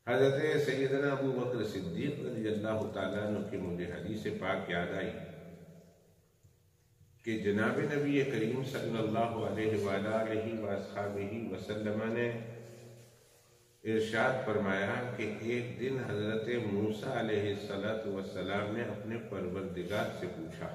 حضرت سیدنا ابو بکر صدیق رضی اللہ تعالیٰ عنہ کی مجھے حدیث پاک یاد آئی کہ جناب نبی کریم صلی اللہ علیہ وآلہ وآصحابہ وسلم نے ارشاد فرمایا کہ ایک دن حضرت موسیٰ علیہ السلام نے اپنے پروردگار سے پوچھا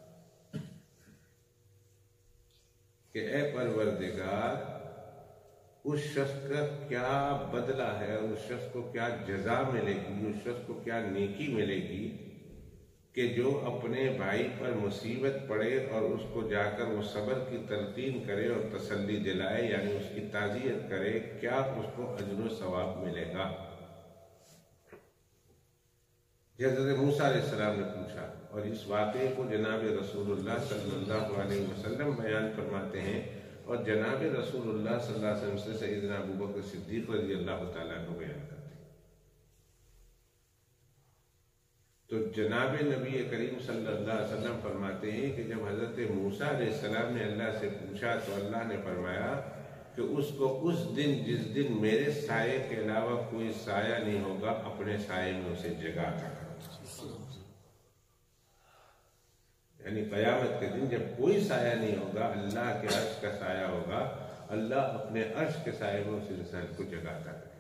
کہ اے پروردگار، اس شخص کا کیا بدلہ ہے، اس شخص کو کیا جزا ملے گی، اس شخص کو کیا نیکی ملے گی کہ جو اپنے بھائی پر مصیبت پڑے اور اس کو جا کر وہ صبر کی تلقین کرے اور تسلی دلائے، یعنی اس کی تعزیت کرے، کیا اس کو اجر و ثواب ملے گا؟ حضرت موسیٰ علیہ السلام نے پوچھا، اور اس واقعے کو جناب رسول اللہ صلی اللہ علیہ وسلم بیان فرماتے ہیں، اور جناب رسول اللہ صلی اللہ علیہ وسلم سے سیدنا ابو بکر صدیق رضی اللہ تعالیٰ عنہ بیان کرتے ہیں۔ تو جناب نبی کریم صلی اللہ علیہ وسلم فرماتے ہیں کہ جب حضرت موسیٰ علیہ السلام نے اللہ سے پوچھا تو اللہ نے فرمایا کہ اس کو اس دن جس دن میرے سائے کے علاوہ کوئی سایہ نہیں ہوگا، اپنے سائے میں اسے جگہ تھا، یعنی قیامت کے دن جب کوئی سایہ نہیں ہوگا، اللہ کے عرش کا سایہ ہوگا، اللہ اپنے عرش کے سائے میں اس انسان کو جگاتا ہے۔